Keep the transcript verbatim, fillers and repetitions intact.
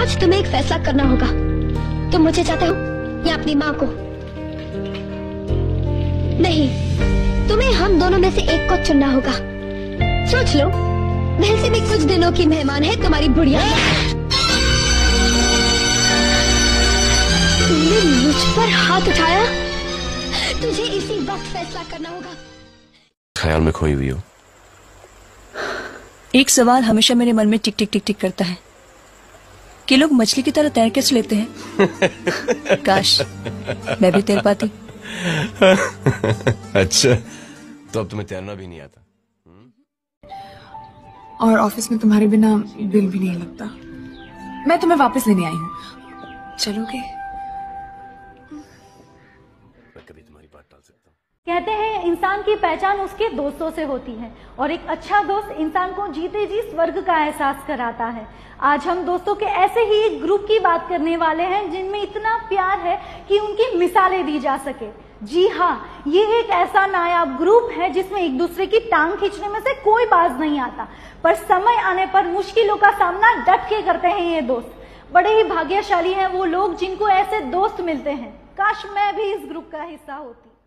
आज तुम्हें एक फैसला करना होगा। तुम मुझे चाहते हो या अपनी माँ को? नहीं, तुम्हें हम दोनों में से एक को चुनना होगा। सोच लो, वैसे भी कुछ दिनों की मेहमान है तुम्हारी बुढ़िया। तुमने मुझ पर हाथ उठाया, तुझे इसी वक्त फैसला करना होगा। ख्याल में खोई हुई हो। एक सवाल हमेशा मेरे मन में टिक टिक टिक टिक करता है कि लोग मछली की तरह तैर कैसे लेते हैं। काश मैं भी तैर पाती। अच्छा, तो अब तुम्हें तैरना भी नहीं आता। और ऑफिस में तुम्हारे बिना दिल भी नहीं लगता। मैं तुम्हें वापस लेने आई हूँ, चलोगे? मैं कभी तुम्हारी बात टाल सकता हूँ? कहते हैं इंसान की पहचान उसके दोस्तों से होती है, और एक अच्छा दोस्त इंसान को जीते जी स्वर्ग का एहसास कराता है। आज हम दोस्तों के ऐसे ही एक ग्रुप की बात करने वाले हैं जिनमें इतना प्यार है कि उनकी मिसालें दी जा सके। जी हाँ, ये एक ऐसा नायाब ग्रुप है जिसमें एक दूसरे की टांग खींचने में से कोई बाज नहीं आता, पर समय आने पर मुश्किलों का सामना डट के करते हैं ये दोस्त। बड़े ही भाग्यशाली हैं वो लोग जिनको ऐसे दोस्त मिलते हैं। काश मैं भी इस ग्रुप का हिस्सा होती।